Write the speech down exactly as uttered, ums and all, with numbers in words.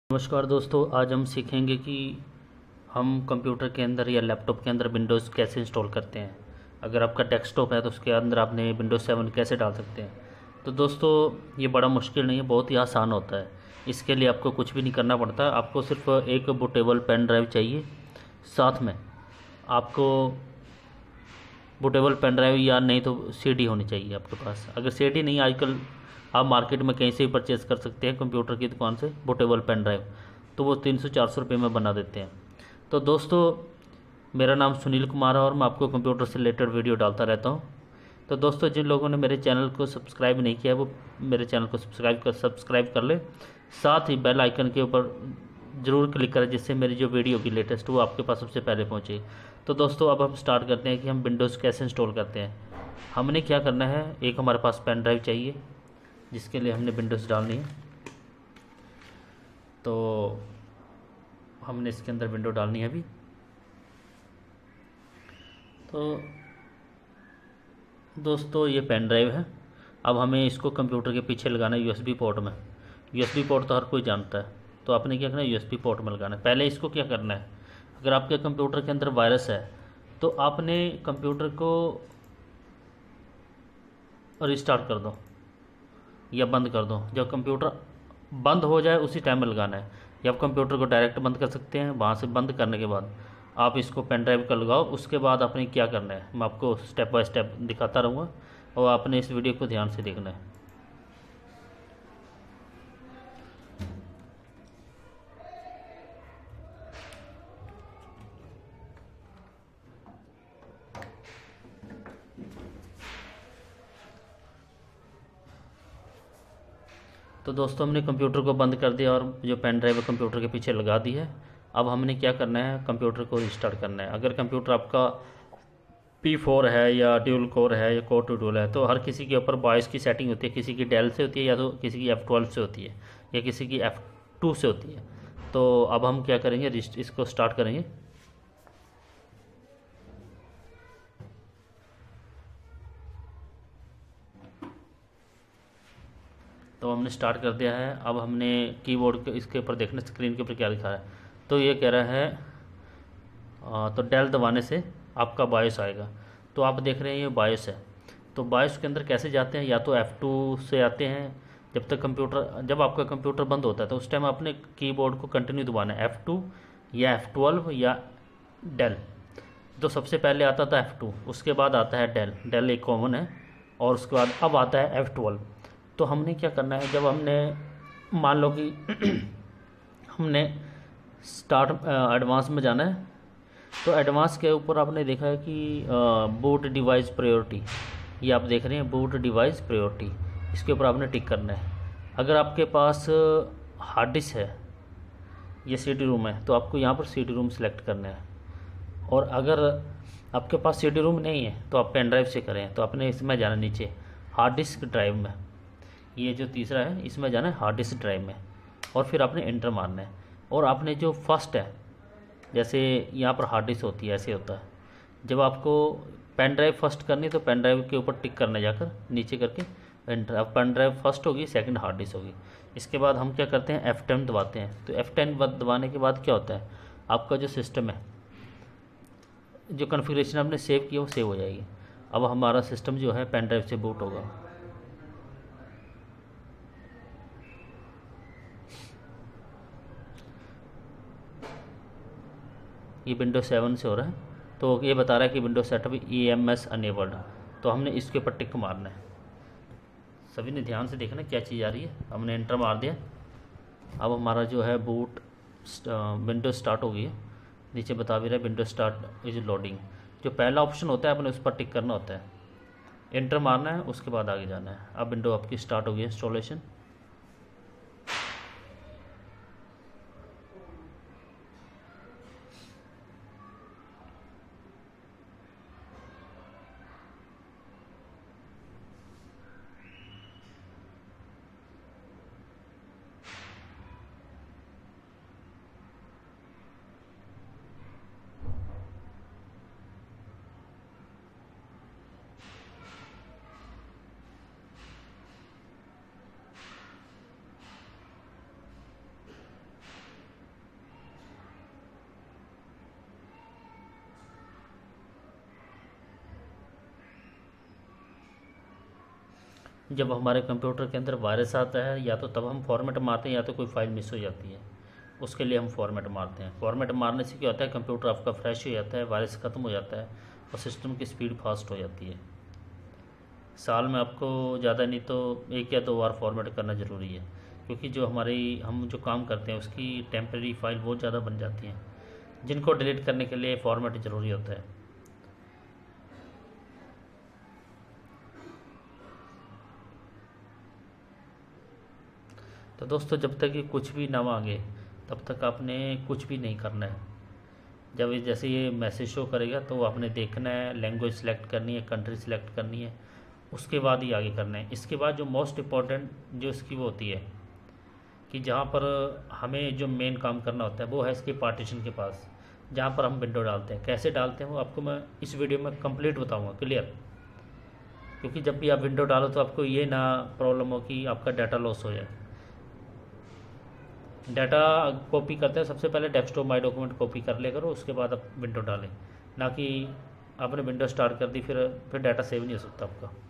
नमस्कार दोस्तों, आज हम सीखेंगे कि हम कंप्यूटर के अंदर या लैपटॉप के अंदर विंडोज़ कैसे इंस्टॉल करते हैं। अगर आपका डेस्कटॉप है तो उसके अंदर आपने विंडोज़ सेवन कैसे डाल सकते हैं। तो दोस्तों, ये बड़ा मुश्किल नहीं है, बहुत ही आसान होता है। इसके लिए आपको कुछ भी नहीं करना पड़ता, आपको सिर्फ एक बूटेबल पेन ड्राइव चाहिए। साथ में आपको बूटेबल पेन ड्राइव या नहीं तो सीडी होनी चाहिए आपके पास। अगर सीडी नहीं, आजकल आप मार्केट में कहीं से भी परचेज़ कर सकते हैं कंप्यूटर की दुकान से बूटेबल पेन ड्राइव, तो वो तीन सौ चार सौ रुपये में बना देते हैं। तो दोस्तों, मेरा नाम सुनील कुमार है और मैं आपको कंप्यूटर से रिलेटेड वीडियो डालता रहता हूँ। तो दोस्तों, जिन लोगों ने मेरे चैनल को सब्सक्राइब नहीं किया है वो मेरे चैनल को सब्सक्राइब कर सब्सक्राइब कर ले। साथ ही बेल आइकन के ऊपर ज़रूर क्लिक करें, जिससे मेरी जो वीडियो की लेटेस्ट वो आपके पास सबसे पहले पहुँचे। तो दोस्तों, अब हम स्टार्ट करते हैं कि हम विंडोज़ कैसे इंस्टॉल करते हैं। हमने क्या करना है, एक हमारे पास पेन ड्राइव चाहिए जिसके लिए हमने विंडोज़ डालनी है। तो हमने इसके अंदर विंडो डालनी है अभी। तो दोस्तों, ये पेन ड्राइव है। अब हमें इसको कंप्यूटर के पीछे लगाना है यूएसबी पोर्ट में। यूएसबी पोर्ट तो हर कोई जानता है, तो आपने क्या करना है, यूएसबी पोर्ट में लगाना है। पहले इसको क्या करना है, अगर आपके कंप्यूटर के अंदर वायरस है तो आपने कंप्यूटर को रिस्टार्ट कर दो या बंद कर दो। जब कंप्यूटर बंद हो जाए उसी टाइम में लगाना है, या आप कंप्यूटर को डायरेक्ट बंद कर सकते हैं। वहाँ से बंद करने के बाद आप इसको पेन ड्राइव का लगाओ। उसके बाद आपने क्या करना है, मैं आपको स्टेप बाय स्टेप दिखाता रहूँगा और आपने इस वीडियो को ध्यान से देखना है। तो दोस्तों, हमने कंप्यूटर को बंद कर दिया और जो पेन ड्राइव है कंप्यूटर के पीछे लगा दी है। अब हमने क्या करना है, कंप्यूटर को रिस्टार्ट करना है। अगर कंप्यूटर आपका पी फोर है या ड्यूल कोर है या कोर टू ड्यूल है, तो हर किसी के ऊपर बाईस की सेटिंग होती है। किसी की डेल से होती है, या तो किसी की एफ़ ट्वेल्व से होती है, या किसी की एफ़ टू से होती है। तो अब हम क्या करेंगे, इसको स्टार्ट करेंगे। तो हमने स्टार्ट कर दिया है। अब हमने कीबोर्ड के इसके ऊपर देखना, स्क्रीन के ऊपर क्या लिखा है। तो ये कह रहा है आ, तो डेल दबाने से आपका बायोस आएगा। तो आप देख रहे हैं ये बायोस है। तो बायोस के अंदर कैसे जाते हैं, या तो एफ़ टू से आते हैं। जब तक कंप्यूटर जब आपका कंप्यूटर बंद होता है तो उस टाइम आपने कीबोर्ड को कंटिन्यू दबाना है, एफ़ टू या एफ़ ट्वेल्व या डेल। तो सबसे पहले आता था एफ़ टू, उसके बाद आता है डेल। डेल एक कॉमन है, और उसके बाद अब आता है एफ़ ट्वेल्व। तो हमने क्या करना है, जब हमने मान लो कि हमने स्टार्ट एडवांस में जाना है, तो एडवांस के ऊपर आपने देखा है कि बूट डिवाइस प्रायोरिटी, ये आप देख रहे हैं बूट डिवाइस प्रायोरिटी, इसके ऊपर आपने टिक करना है। अगर आपके पास हार्ड डिस्क है या सी डी रूम है तो आपको यहाँ पर सी डी रूम सेलेक्ट करना है। और अगर आपके पास सी डी रूम नहीं है तो आप पेन ड्राइव से करें। तो आपने इसमें जाना नीचे हार्ड डिस्क ड्राइव में, ये जो तीसरा है इसमें जाना है हार्ड डिस्क ड्राइव में, और फिर आपने एंटर मारना है। और आपने जो फर्स्ट है, जैसे यहाँ पर हार्ड डिस्क होती है, ऐसे होता है। जब आपको पेन ड्राइव फर्स्ट करनी है तो पेन ड्राइव के ऊपर टिक करना, जाकर नीचे करके एंटर। अब पेन ड्राइव फर्स्ट होगी, सेकंड हार्ड डिस्क होगी। इसके बाद हम क्या करते हैं, एफ़ टेन दबाते हैं। तो एफ़ टेन दबाने के बाद क्या होता है, आपका जो सिस्टम है, जो कॉन्फ़िगरेशन आपने सेव किया वो सेव हो जाएगी। अब हमारा सिस्टम जो है पेन ड्राइव से बूट होगा। ये विंडोज सेवन से हो रहा है, तो ये बता रहा है कि Windows setup E M S enabled. तो हमने इसके ऊपर टिक मारना है। सभी ने ध्यान से देखना क्या चीज़ आ रही है। हमने एंटर मार दिया। अब हमारा जो है बूट विंडोज स्टार्ट हो गई है। नीचे बता भी रहा है विंडोज स्टार्ट इज लोडिंग। जो पहला ऑप्शन होता है अपने उस पर टिक करना होता है, एंटर मारना है, उसके बाद आगे जाना है। अब विंडो आपकी स्टार्ट हो गई है इंस्टॉलेशन। जब हमारे कंप्यूटर के अंदर वायरस आता है, या तो तब हम फॉर्मेट मारते हैं या तो कोई फाइल मिस हो जाती है, उसके लिए हम फॉर्मेट मारते हैं। फॉर्मेट मारने से क्या होता है, कंप्यूटर आपका फ्रेश हो जाता है, वायरस ख़त्म हो जाता है और सिस्टम की स्पीड फास्ट हो जाती है। साल में आपको ज़्यादा नहीं तो एक या दो बार फॉर्मेट करना ज़रूरी है, क्योंकि जो हमारी हम जो काम करते हैं उसकी टेम्प्रेरी फाइल बहुत ज़्यादा बन जाती हैं, जिनको डिलीट करने के लिए फॉर्मेट ज़रूरी होता है। तो दोस्तों, जब तक ये कुछ भी ना मांगे तब तक आपने कुछ भी नहीं करना है। जब ये जैसे ये मैसेज शो करेगा तो आपने देखना है, लैंग्वेज सेलेक्ट करनी है, कंट्री सेलेक्ट करनी है, उसके बाद ही आगे करना है। इसके बाद जो मोस्ट इम्पॉर्टेंट जो इसकी वो होती है कि जहाँ पर हमें जो मेन काम करना होता है वो है इसके पार्टीशन के पास, जहाँ पर हम विंडो डालते हैं। कैसे डालते हैं वो आपको मैं इस वीडियो में कंप्लीट बताऊँगा, क्लियर। क्योंकि जब भी आप विंडो डालो तो आपको ये ना प्रॉब्लम हो कि आपका डाटा लॉस हो जाए। डाटा कॉपी करते हैं सबसे पहले डेस्कटॉप माई डॉक्यूमेंट कॉपी कर ले करो, उसके बाद आप विंडो डालें, ना कि आपने विंडो स्टार्ट कर दी फिर फिर डाटा सेव नहीं हो सकता आपका।